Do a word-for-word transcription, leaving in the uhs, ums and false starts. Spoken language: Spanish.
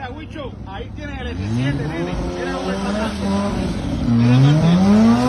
Mira, Wicho, ahí tienes el F siete, nene. Mira cómo está dando. Mira, Martín.